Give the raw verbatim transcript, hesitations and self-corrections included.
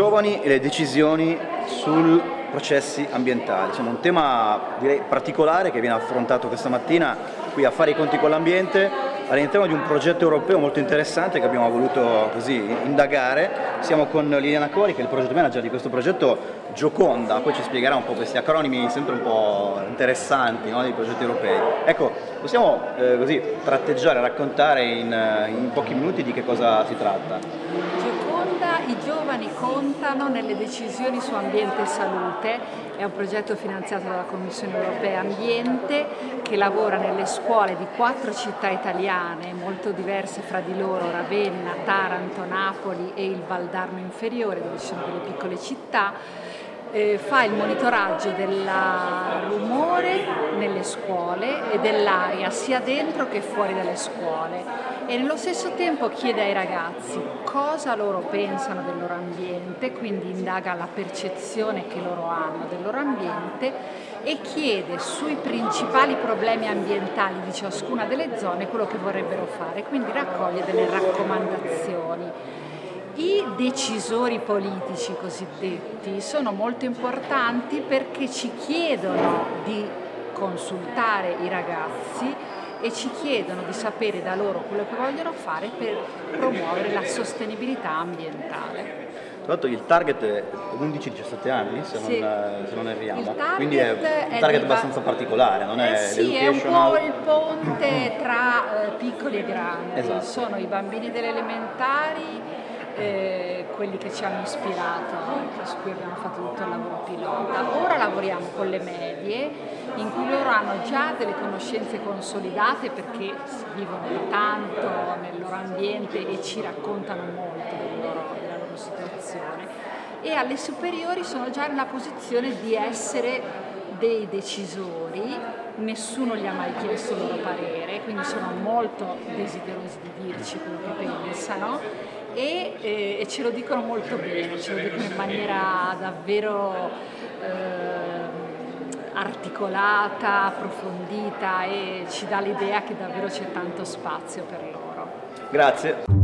giovani e le decisioni sui processi ambientali. Insomma, un tema direi particolare che viene affrontato questa mattina qui a Fare i conti con l'ambiente all'interno di un progetto europeo molto interessante che abbiamo voluto così indagare. Siamo con Liliana Cori, che è il project manager di questo progetto Gioconda, poi ci spiegherà un po' questi acronimi sempre un po' interessanti, no, dei progetti europei. Ecco, possiamo eh, così tratteggiare, raccontare in, in pochi minuti di che cosa si tratta? Gioconda, i giovani contano nelle decisioni su ambiente e salute, è un progetto finanziato dalla Commissione Europea Ambiente che lavora nelle scuole di quattro città italiane molto diverse fra di loro, Ravenna, Taranto, Napoli e il Valdarno Inferiore, dove ci sono delle piccole città. Eh, fa il monitoraggio del rumore nelle scuole e dell'aria sia dentro che fuori dalle scuole e nello stesso tempo chiede ai ragazzi cosa loro pensano del loro ambiente, quindi indaga la percezione che loro hanno del loro ambiente e chiede sui principali problemi ambientali di ciascuna delle zone quello che vorrebbero fare, quindi raccoglie delle raccomandazioni. I decisori politici cosiddetti sono molto importanti perché ci chiedono di consultare i ragazzi e ci chiedono di sapere da loro quello che vogliono fare per promuovere la sostenibilità ambientale. Tra l'altro il target è undici diciassette anni, se, sì. non, se non erriamo, quindi è un target abbastanza particolare, non è eh sì, è un po' il ponte tra eh, piccoli e grandi, esatto. Sono i bambini delle elementari, Eh, quelli che ci hanno ispirato, anche su cui abbiamo fatto tutto il lavoro pilota. Ora lavoriamo con le medie in cui loro hanno già delle conoscenze consolidate perché vivono da tanto nel loro ambiente e ci raccontano molto del loro, della loro situazione, e alle superiori sono già nella posizione di essere dei decisori, nessuno gli ha mai chiesto il loro parere, quindi sono molto desiderosi di dirci quello che pensano e, eh, e ce lo dicono molto bene, ce lo dicono in maniera davvero eh, articolata, approfondita e ci dà l'idea che davvero c'è tanto spazio per loro. Grazie.